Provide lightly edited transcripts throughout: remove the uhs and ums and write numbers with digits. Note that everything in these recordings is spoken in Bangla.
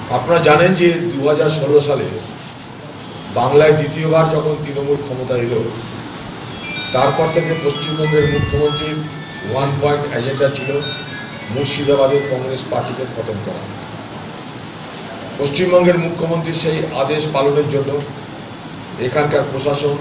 আপনারা জানেন যে 2016 সালে বাংলায় দ্বিতীয়বার যখন তৃণমূল ক্ষমতা এলো, তারপর থেকে পশ্চিমবঙ্গের মুখ্যমন্ত্রীর ওয়ান পয়েন্ট এজেন্ডা ছিল মুর্শিদাবাদের কংগ্রেস পার্টিকে খতম করা। পশ্চিমবঙ্গের মুখ্যমন্ত্রী সেই আদেশ পালনের জন্য এখানকার প্রশাসন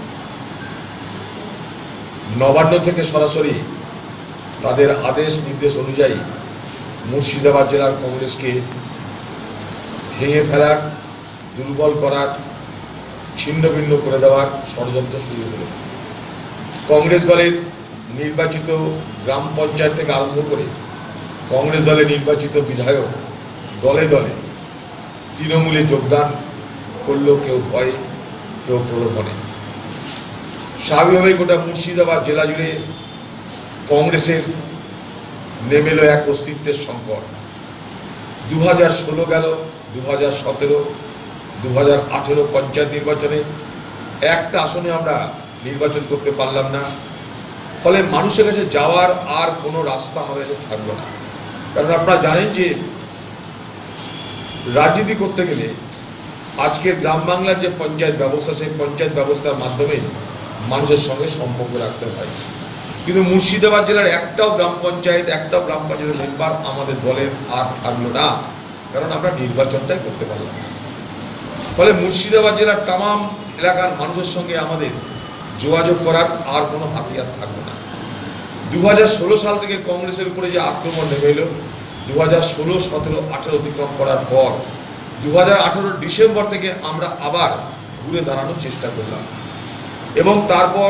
নবান্ন থেকে সরাসরি তাদের আদেশ নির্দেশ অনুযায়ী মুর্শিদাবাদ জেলার কংগ্রেসকে ভেঙে ফেলার, দুর্বল করার, ছিন্ন ভিন্ন করে দেওয়ার ষড়যন্ত্র শুরু হলো। কংগ্রেস দলের নির্বাচিত গ্রাম পঞ্চায়েত থেকে আরম্ভ করে কংগ্রেস দলের নির্বাচিত বিধায়ক দলে দলে তৃণমূলে যোগদান করল, কেউ ভয়ে, কেউ প্রলোভনে। স্বাভাবিকভাবেই গোটা মুর্শিদাবাদ জেলা জুড়ে কংগ্রেসের নেমে এলো এক অস্তিত্বের সংকট। 2016 গেল, 2017, 2018 পঞ্চায়েত নির্বাচনে একটা আসনে আমরা নির্বাচন করতে পারলাম না। ফলে মানুষের কাছে যাওয়ার আর কোনো রাস্তা আমাদের কাছে থাকলো না। কারণ আপনারা জানেন যে রাজনীতি করতে গেলে আজকের গ্রাম বাংলার যে পঞ্চায়েত ব্যবস্থা, সেই পঞ্চায়েত ব্যবস্থার মাধ্যমে মানুষের সঙ্গে সম্পর্ক রাখতে হয়। কিন্তু মুর্শিদাবাদ জেলার একটাও গ্রাম পঞ্চায়েতের মেম্বার আমাদের দলের আর থাকলো না, কারণ আমরা নির্বাচনটাই করতে পারলাম না। ফলে মুর্শিদাবাদ জেলার তামাম এলাকার মানুষের সঙ্গে আমাদের যোগাযোগ করার আর কোনো হাতিয়ার থাকলো না। 2016 সাল থেকে কংগ্রেসের উপরে যে আক্রমণ নেমে এলো, 2016, 17, 18 অতিক্রম করার পর 2018 ডিসেম্বর থেকে আমরা আবার ঘুরে দাঁড়ানোর চেষ্টা করলাম এবং তারপর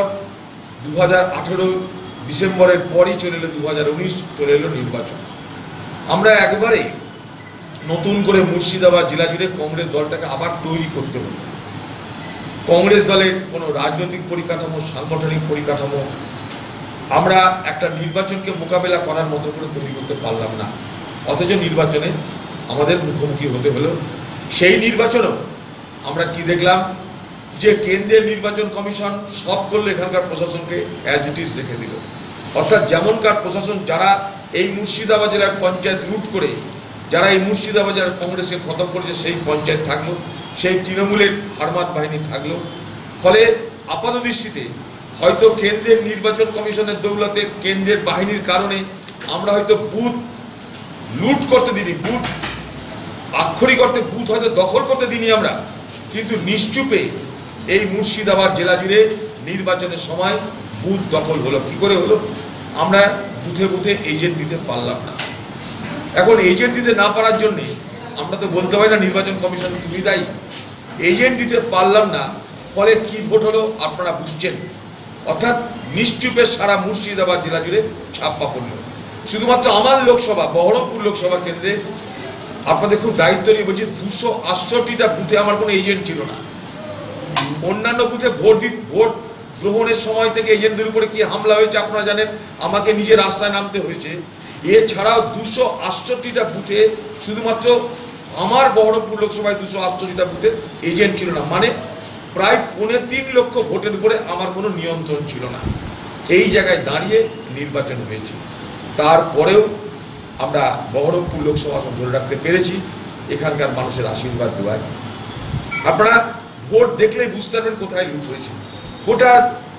2018 ডিসেম্বরের পরই চলে এলো 2019, চলে এলো নির্বাচন। আমরা একবারেই নতুন করে মুর্শিদাবাদ জেলা জুড়ে কংগ্রেস দলটাকে আবার তৈরি করতে হলো। কংগ্রেস দলের কোনো রাজনৈতিক পরিকাঠামো, সাংগঠনিক পরিকাঠামো আমরা একটা নির্বাচনকে মোকাবেলা করার মতো করে তৈরি করতে পারলাম না। অথচ নির্বাচনে আমাদের মুখোমুখি হতে হলো। সেই নির্বাচনেও আমরা কি দেখলাম, যে কেন্দ্রের নির্বাচন কমিশন সব করলো, এখানকার প্রশাসনকে অ্যাজ ইট ইজ রেখে দিল। অর্থাৎ যেমনকার প্রশাসন যারা এই মুর্শিদাবাদ জেলার পঞ্চায়েত লুট করে, যারা এই মুর্শিদাবাদ জেলার কংগ্রেসকে খতম করেছে, সেই পঞ্চায়েত থাকলো, সেই তৃণমূলের হারমাত বাহিনী থাকলো। ফলে আপাত দৃষ্টিতে হয়তো কেন্দ্রের নির্বাচন কমিশনের দৌলতে, কেন্দ্রের বাহিনীর কারণে আমরা হয়তো বুথ লুট করতে দিনি, বুথ আক্ষরিক অর্থে বুথ হয়তো দখল করতে দিনি আমরা, কিন্তু নিশ্চুপে এই মুর্শিদাবাদ জেলা জুড়ে নির্বাচনের সময় বুথ দখল হলো। কি করে হলো? আমরা বুথে বুথে এজেন্ট দিতে পারলাম না। এখন এজেন্ট দিতে না পারার জন্যে আমরা তো বলতে পারি না নির্বাচন কমিশন তুমি দায়ী। এজেন্ট দিতে পারলাম না, ফলে কি ভোট হলো আপনারা বুঝছেন। অর্থাৎ নিশ্চুপে সারা মুর্শিদাবাদ জেলা জুড়ে ছাপ্পা পড়ল। শুধুমাত্র আমার লোকসভা, বহরমপুর লোকসভা কেন্দ্রে আপনাদের খুব দায়িত্ব নিয়ে বলছি, 268টা বুথে আমার কোনো এজেন্ট ছিল না। অন্যান্য বুথে ভোট গ্রহণের সময় থেকে এজেন্টদের উপরে কি হামলা হয়েছে আপনারা জানেন, আমাকে নিজে রাস্তায় নামতে হয়েছে। এছাড়াও 268টা বুথে শুধুমাত্র আমার বহরমপুর লোকসভায় 268টা বুথে এজেন্ট ছিল না, মানে প্রায় 3.25 লক্ষ ভোটের উপরে আমার কোনো নিয়ন্ত্রণ ছিল না। এই জায়গায় দাঁড়িয়ে নির্বাচন হয়েছে। তারপরেও আমরা বহরমপুর লোকসভা আসন ধরে রাখতে পেরেছি এখানকার মানুষের আশীর্বাদ দেওয়ায়। আপনারা ভোট দেখলেই বুঝতে পারবেন কোথায় লুট হয়েছে। গোটা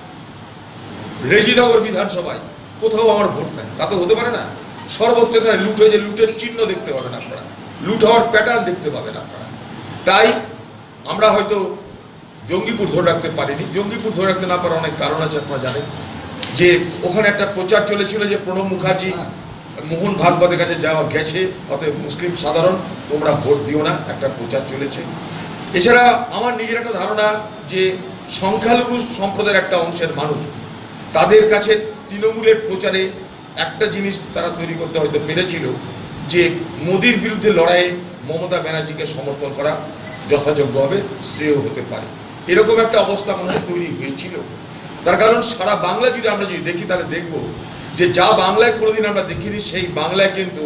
রেজিনগর বিধানসভায় কোথাও আমার ভোট নাই, তা তো হতে পারে না। সর্বত্র এখানে লুট হয়েছে, লুটের চিহ্ন দেখতে পাবেন আপনারা, লুট হওয়ার প্যাটার্ন দেখতে পাবেন আপনারা। তাই আমরা হয়তো জঙ্গিপুর ধরে রাখতে পারিনি। জঙ্গিপুর ধরে রাখতে না পারার অনেক কারণ আছে। আপনারা জানেন যে ওখানে একটা প্রচার চলেছিল যে প্রণব মুখার্জি মোহন ভাগবতের কাছে যাওয়া গেছে, অতএব মুসলিম সাধারণ তোমরা ভোট দিও না, একটা প্রচার চলেছে। এছাড়া আমার নিজের একটা ধারণা যে সংখ্যালঘু সম্প্রদায়ের একটা অংশের মানুষ, তাদের কাছে তৃণমূলের প্রচারে একটা জিনিস তারা তৈরি করতে হয়তো পেরেছিল, যে মোদির বিরুদ্ধে লড়াইয়ে মমতা ব্যানার্জিকে সমর্থন করা যথাযোগ্য হবে, শ্রেয় হতে পারে, এরকম একটা অবস্থা মনে হয় তৈরি হয়েছিল। তার কারণ সারা বাংলা জুড়ে আমরা যদি দেখি তাহলে দেখব যে যা বাংলায় কোনোদিন আমরা দেখিনি, সেই বাংলায় কিন্তু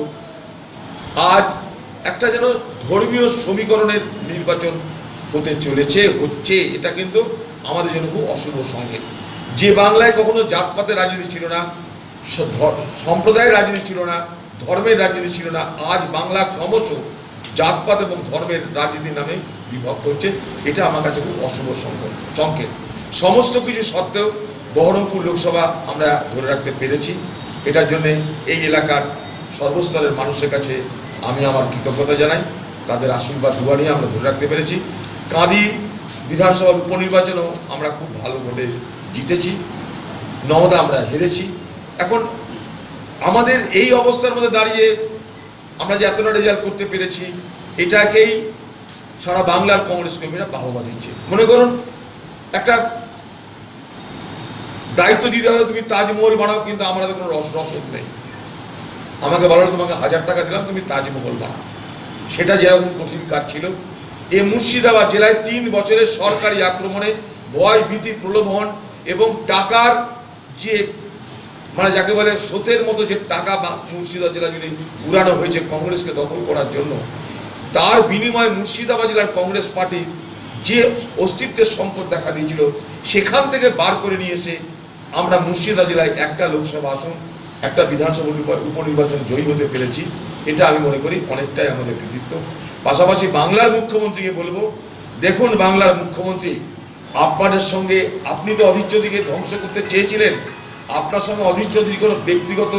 আজ একটা যেন ধর্মীয় সমীকরণের নির্বাচন হতে চলেছে, হচ্ছে। এটা কিন্তু আমাদের জন্য খুব অশুভ সংকেত। যে বাংলায় কখনো জাতপাতের রাজনীতি ছিল না, সম্প্রদায়ের রাজনীতি ছিল না, ধর্মের রাজনীতি ছিল না, আজ বাংলা ক্রমশ জাতপাত এবং ধর্মের রাজনীতির নামে বিভক্ত হচ্ছে। এটা আমার কাছে খুব অশুভ সংকেত। সমস্ত কিছু সত্ত্বেও বহরমপুর লোকসভা আমরা ধরে রাখতে পেরেছি। এটার জন্যে এই এলাকার সর্বস্তরের মানুষের কাছে আমি আমার কৃতজ্ঞতা জানাই। তাদের আশীর্বাদ দুয়া নিয়ে আমরা ধরে রাখতে পেরেছি। কাঁদি বিধানসভার উপনির্বাচনেও আমরা খুব ভালো ভোটে জিতেছি। নওদা আমরা হেরেছি। এখন আমাদের এই অবস্থার মধ্যে দাঁড়িয়ে আমরা যে এতটা রেজাল্ট করতে পেরেছি, এটাকেই সারা বাংলার কংগ্রেস কর্মীরা বাহবা দিচ্ছে। মনে করুন একটা দায়িত্ব দিতে হলে তুমি তাজমহল বানাও, কিন্তু আমাদের কোনো রসদ নেই। আমাকে বলো তোমাকে 1000 টাকা দিলাম, তুমি তাজমহল বানাও। সেটা যেরকম কঠিন কাজ ছিল। এই মুর্শিদাবাদ জেলায় 3 বছরের সরকারি আক্রমণে ভয়, ভীতি, প্রলোভন এবং টাকার যে যাকে বলে স্রোতের মতো যে টাকা বা মুর্শিদাবাদ জেলা জুড়ে উড়ানো হয়েছে কংগ্রেসকে দখল করার জন্য, তার বিনিময়ে মুর্শিদাবাদ জেলার কংগ্রেস পার্টি যে অস্তিত্বের সংকট দেখা দিয়েছিল, সেখান থেকে বার করে নিয়ে এসে আমরা মুর্শিদাবাদ জেলায় একটা লোকসভা আসন, একটা বিধানসভা উপনির্বাচন জয়ী হতে পেরেছি। এটা আমি মনে করি অনেকটাই আমাদের কৃতিত্ব। পাশাপাশি বাংলার মুখ্যমন্ত্রীকে বলবো, দেখুন বাংলার মুখ্যমন্ত্রী, আপনাদের সঙ্গে আপনি তো অধীর চৌধুরীকে ধ্বংস করতে চেয়েছিলেন। আপনার সঙ্গে অধীর চৌধুরী কোনো ব্যক্তিগত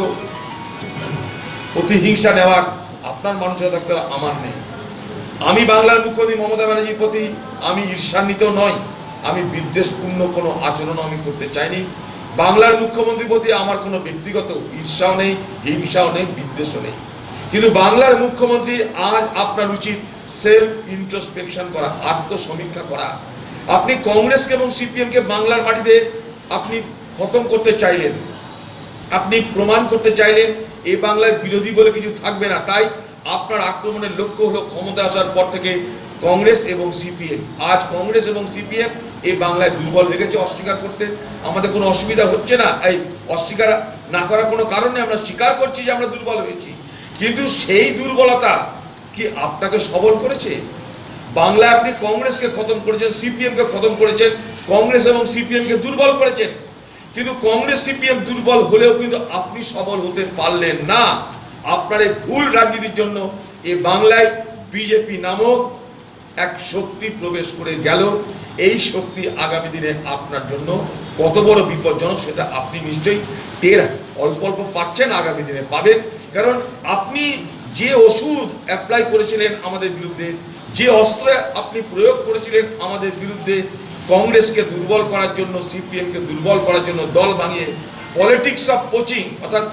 প্রতিহিংসা নেওয়ার আপনার মানসিকতা আমার নেই। আমি বাংলার মুখ্যমন্ত্রী মমতা ব্যানার্জির প্রতি আমি ঈর্ষান্বিত নই, আমি বিদ্বেষপূর্ণ কোনো আচরণ আমি করতে চাইনি। বাংলার মুখ্যমন্ত্রীর প্রতি আমার কোনো ব্যক্তিগত ঈর্ষাও নেই, হিংসাও নেই, বিদ্বেষও নেই। কিন্তু বাংলার মুখ্যমন্ত্রী আজ আপনার উচিত সেলফ ইন্ট্রোস্পেকশন করা, আত্মসমীক্ষা করা। আপনি কংগ্রেসকে এবং সিপিএমকে বাংলার মাটিতে আপনি খতম করতে চাইলেন, আপনি প্রমাণ করতে চাইলেন এই বাংলায় বিরোধী বলে কিছু থাকবে না। তাই আপনার আক্রমণের লক্ষ্য হলো ক্ষমতা আসার পর থেকে কংগ্রেস এবং সিপিএম। আজ কংগ্রেস এবং সিপিএম এই বাংলায় দুর্বল হয়ে গেছে। অস্বীকার করতে আমাদের কোনো অসুবিধা হচ্ছে না, এই অস্বীকার না করার কোনো কারণে আমরা স্বীকার করছি যে আমরা দুর্বল হয়েছি। কিন্তু সেই দুর্বলতা কি আপনাকে সবল করেছে? বাংলায় আপনি কংগ্রেসকে খতম করেছেন, সিপিএমকে খতম করেছেন, কংগ্রেস এবং সিপিএমকে দুর্বল করেছেন। কিন্তু কংগ্রেস সিপিএম দুর্বল হলেও কিন্তু আপনি সবল হতে পারলেন না। আপনার এই ভুল রাজনীতির জন্য এই বাংলায় বিজেপি নামক এক শক্তি প্রবেশ করে গেল। এই শক্তি আগামী দিনে আপনার জন্য কত বড় বিপজ্জনক সেটা আপনি নিশ্চয়ই টের অল্প অল্প পাচ্ছেন, আগামী দিনে পাবেন। কারণ আপনি যে ওষুধ অ্যাপ্লাই করেছিলেন আমাদের বিরুদ্ধে, যে অস্ত্র আপনি প্রয়োগ করেছিলেন আমাদের বিরুদ্ধে, কংগ্রেসকে দুর্বল করার জন্য, সিপিএমকে দুর্বল করার জন্য, দল ভাঙিয়ে পলিটিক্স অফ পোচিং, অর্থাৎ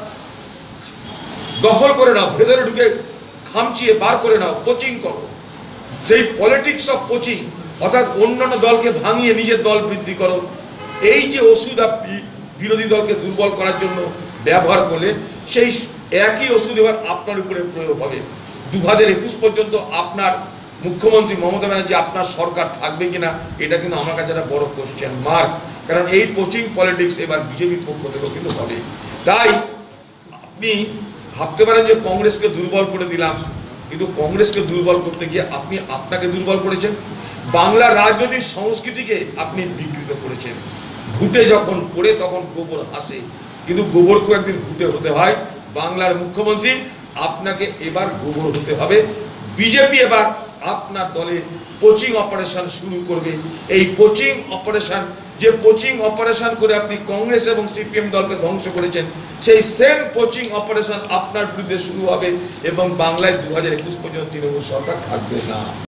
দখল করে নাও, ভেতরে ঢুকে খামচিয়ে বার করে নাও, কোচিং করো, সেই পলিটিক্স অফ কোচিং অর্থাৎ অন্যান্য দলকে ভাঙিয়ে নিজের দল বৃদ্ধি করো, এই যে ওষুধ আপনি বিরোধী দলকে দুর্বল করার জন্য ব্যবহার করলেন, সেই একই ওষুধ এবার আপনার উপরে প্রয়োগ হবে। 2021 পর্যন্ত আপনার মুখ্যমন্ত্রী মমতা ব্যানার্জি, আপনার সরকার থাকবে কিনা, এটা কিন্তু আমার কাছে একটা বড় কোশ্চেন মার্ক। কারণ এই কোচিং পলিটিক্স এবার বিজেপির পক্ষ থেকেও কিন্তু হবে। তাই আপনি ভাবতে পারেন যে কংগ্রেসকে দুর্বল করে দিলাম, কিন্তু কংগ্রেসকে দুর্বল করতে গিয়ে আপনি আপনাকে দুর্বল করেছেন। বাংলার রাজনৈতিক সংস্কৃতিকে আপনি বিকৃত করেছেন। ঘুটে যখন পড়ে তখন গোবর হাসে, কিন্তু গোবরকেও একদিন ঘুটে হতে হয়। বাংলার মুখ্যমন্ত্রী, আপনাকে এবার গোবর হতে হবে। বিজেপি এবার আপনার দলে কোচিং অপারেশন শুরু করবে। এই কোচিং অপারেশন, যে কোচিং অপারেশন করে আপনি কংগ্রেস এবং সিপিএম দলকে ধ্বংস করেছেন, সেই সেম কোচিং অপারেশন আপনার বিরুদ্ধে শুরু হবে এবং বাংলায় 2021 পর্যন্ত তৃণমূল সরকার থাকবে না।